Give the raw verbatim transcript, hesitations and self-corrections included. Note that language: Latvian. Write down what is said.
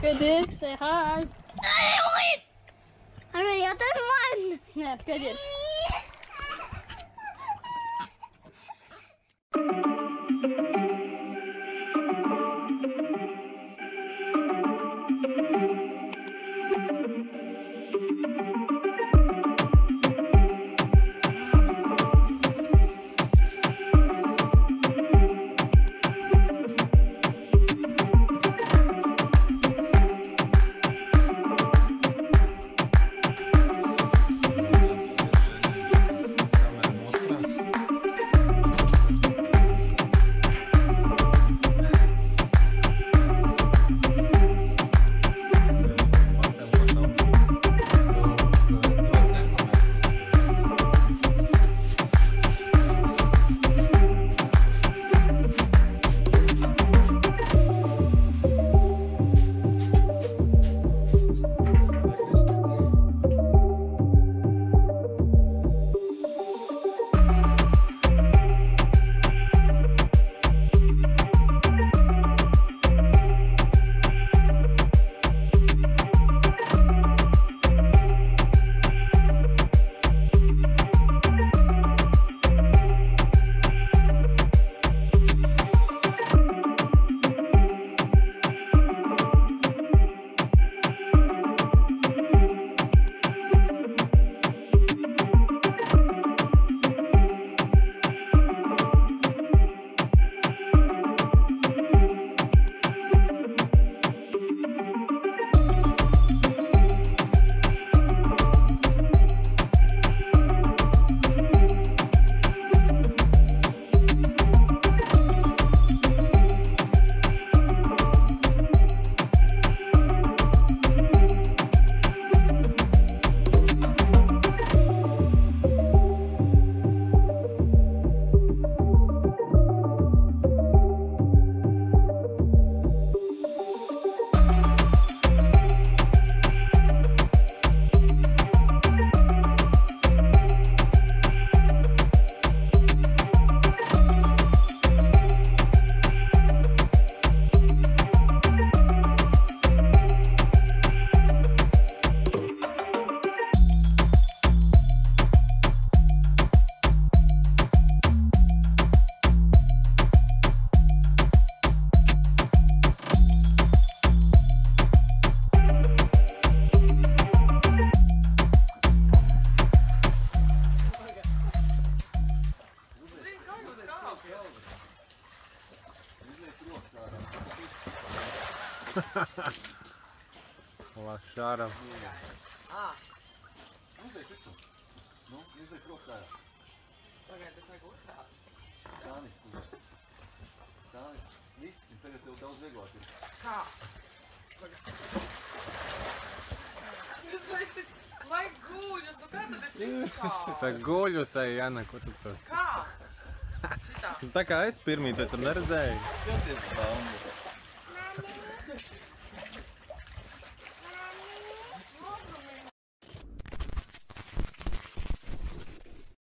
Look at this, say hi. Ano, yata naman. Yeah, good it. Lašāram. Ah. Uzliek visu. Nu, uzliek rokas ārā. Pagaid, tas vajag uzkāpt. Tānis, uzliek. Tānis, viss, tagad tev daudz vieglāk ir. Kā? Vajag guļus, nu kā tad es izkāpu? Tā guļus ej, Jana, ko tu tur? Kā? Šitā. Tā kā es pirmīt, vai tu neredzēji? Skaties, baumu.